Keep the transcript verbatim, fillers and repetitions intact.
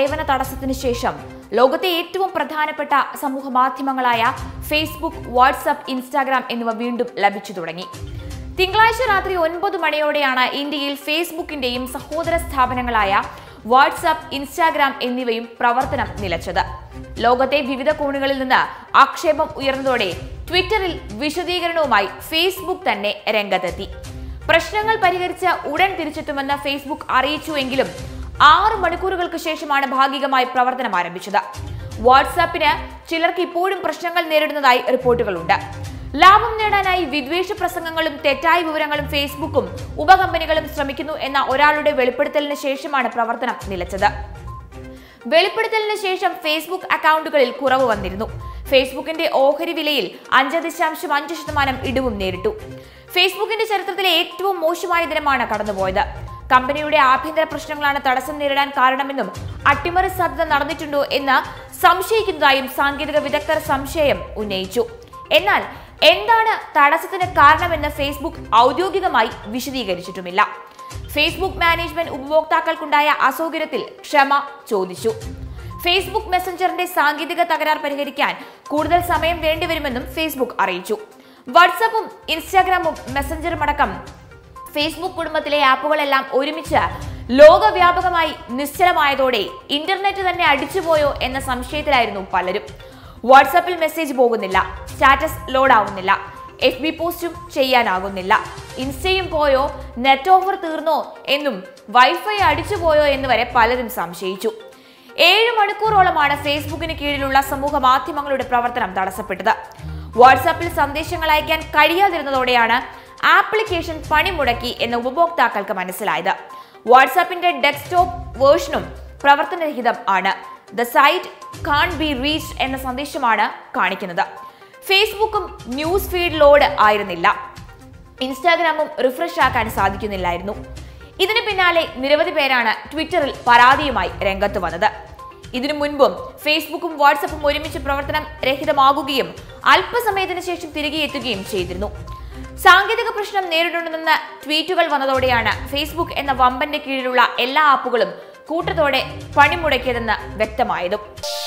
സേവന തടസ്സത്തിന് ശേഷം ലോകത്തെ ഏറ്റവും പ്രധാനപ്പെട്ട സമൂഹ മാധ്യമങ്ങളായ ഫേസ്ബുക്ക്, വാട്സ്ആപ്പ്, ഇൻസ്റ്റാഗ്രാം എന്നിവ വീണ്ടും ലഭിച്ചു തുടങ്ങി. തിങ്കളാഴ്ച രാത്രി ഒൻപത് മണിയോടെയാണ് ഇന്ത്യയിൽ ഫേസ്ബുക്കിന്റെയും സഹോദര സ്ഥാപനങ്ങളായ വാട്സ്ആപ്പ്, ഇൻസ്റ്റാഗ്രാം എന്നിവയും പ്രവർത്തനം നിലച്ചത്. ലോകത്തെ വിവിധ കോണുകളിൽ നിന്ന് ആക്ഷേപം ഉയർന്നതോടെ ട്വിറ്ററിൽ വിശദീകരണവുമായി ഫേസ്ബുക്ക് തന്നെ രംഗത്തെത്തി. പ്രശ്നങ്ങൾ പരിഹരിച്ച് ഉടൻ തിരിച്ചെത്തുമെന്ന് ഫേസ്ബുക്ക് അറിയിച്ചുവെങ്കിലും ആറ് മണിക്കൂറുകൾക്ക് ശേഷമാണ് ഭാഗികമായി പ്രവർത്തനം ആരംഭിച്ചത്. വാട്സാപ്പിന് ചിലർക്ക് ഇപ്പോഴും പ്രശ്നങ്ങൾ നേരിടുന്നതായി റിപ്പോർട്ടുകളുണ്ട്. ലാഭം നേടാനായി വിദ്വേഷ പ്രസംഗങ്ങളും തെറ്റായ വിവരങ്ങളും ഫേസ്ബുക്കും ഉപകമ്പനികളും ശ്രമിക്കുന്നു എന്ന ഒരാളുടെ വെളിപ്പെടുത്തലിന് ശേഷമാണ് പ്രവർത്തനം നിലച്ചത്. വെളിപ്പെടുത്തലിന് ശേഷം ഫേസ്ബുക്ക് അക്കൗണ്ടുകളിൽ കുറവ് വന്നിരുന്നു. ഫേസ്ബുക്കിന്റെ ഓഹരി വിലയിൽ അഞ്ച് ദശാംശം അഞ്ച് ശതമാനം ഇടിവും നേരിട്ടു. ഫേസ്ബുക്കിന്റെ ചരിത്രത്തിലെ ഏറ്റവും മോശമായ ദിനമാണ് കടന്നുപോയത്. കമ്പനിയുടെ ആഭ്യന്തര പ്രശ്നങ്ങളാണ് തടസ്സം നേരിടാൻ കാരണമെന്നും അട്ടിമറി സാധ്യത നടന്നിട്ടുണ്ടോ എന്ന് സംശയിക്കുന്നതായും സാങ്കേതിക വിദഗ്ധർ സംശയം ഉന്നയിച്ചു. എന്നാൽ എന്താണ് തടസ്സത്തിന് കാരണമെന്ന് ഫേസ്ബുക്ക് ഔദ്യോഗികമായി വിശദീകരിച്ചിട്ടുമില്ല. ഫേസ്ബുക്ക് മാനേജ്മെന്റ് ഉപഭോക്താക്കൾക്കുണ്ടായ അസൗകര്യത്തിൽ ക്ഷമ ചോദിച്ചു. ഫേസ്ബുക്ക് മെസഞ്ചറിന്റെ സാങ്കേതിക തകരാർ പരിഹരിക്കാൻ കൂടുതൽ സമയം വേണ്ടിവരുമെന്നും ഫേസ്ബുക്ക് അറിയിച്ചു. വാട്സാപ്പും ഇൻസ്റ്റാഗ്രാമും മെസഞ്ചറും അടക്കം ഫേസ്ബുക്ക് കുടുംബത്തിലെ ആപ്പുകളെല്ലാം ഒരുമിച്ച് ലോകവ്യാപകമായി നിശ്ചലമായതോടെ ഇന്റർനെറ്റ് തന്നെ അടിച്ചുപോയോ എന്ന സംശയത്തിലായിരുന്നു പലരും. വാട്സാപ്പിൽ മെസ്സേജ് പോകുന്നില്ല, സ്റ്റാറ്റസ് ലോഡ് ആവുന്നില്ല, എഫ് ബി പോസ്റ്റും ചെയ്യാനാകുന്നില്ല, ഇൻസ്റ്റയും പോയോ, നെറ്റ് ഓഫർ തീർന്നോ എന്നും വൈഫൈ അടിച്ചുപോയോ എന്ന് വരെ പലരും സംശയിച്ചു. ഏഴ് മണിക്കൂറോളമാണ് ഫേസ്ബുക്കിന് കീഴിലുള്ള സമൂഹ മാധ്യമങ്ങളുടെ പ്രവർത്തനം തടസ്സപ്പെട്ടത്. വാട്സാപ്പിൽ സന്ദേശങ്ങൾ അയക്കാൻ കഴിയാതിരുന്നതോടെയാണ് ആപ്ലിക്കേഷൻ പണിമുടക്കി എന്ന് ഉപഭോക്താക്കൾക്ക് മനസ്സിലായത്. വാട്സാപ്പിന്റെ ഡെസ്ക്ടോപ്പ് വേർഷനും പ്രവർത്തനരഹിതം ആണ്. The site can't be reached എന്ന സന്ദേശമാണ് കാണിക്കുന്നത്. ഫേസ്ബുക്കും ന്യൂസ് ഫീഡ് ലോഡ് ആയിരുന്നില്ല. ഇൻസ്റ്റാഗ്രാമും റിഫ്രഷ് ആക്കാൻ സാധിക്കുന്നില്ലായിരുന്നു. ഇതിന് പിന്നാലെ നിരവധി പേരാണ് ട്വിറ്ററിൽ പരാതിയുമായി രംഗത്ത് വന്നത്. ഇതിനു മുൻപും ഫേസ്ബുക്കും വാട്സാപ്പും ഒരുമിച്ച് പ്രവർത്തനം രഹിതമാകുകയും അല്പസമയത്തിന് ശേഷം തിരികെ എത്തുകയും ചെയ്തിരുന്നു. സാങ്കേതിക പ്രശ്നം നേരിടുന്നുണ്ടെന്ന ട്വീറ്റുകൾ വന്നതോടെയാണ് ഫേസ്ബുക്ക് എന്ന വമ്പന്റെ കീഴിലുള്ള എല്ലാ ആപ്പുകളും കൂട്ടത്തോടെ പണിമുടക്കിയതെന്ന് വ്യക്തമായതും.